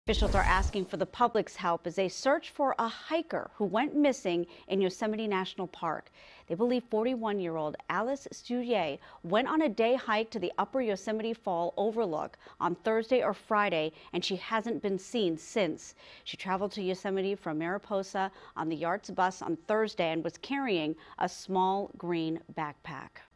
Officials are asking for the public's help as they search for a hiker who went missing in Yosemite National Park. They believe 41-year-old Alice Stouye went on a day hike to the Upper Yosemite Fall overlook on Thursday or Friday, and she hasn't been seen since. She traveled to Yosemite from Mariposa on the Yards bus on Thursday and was carrying a small green backpack.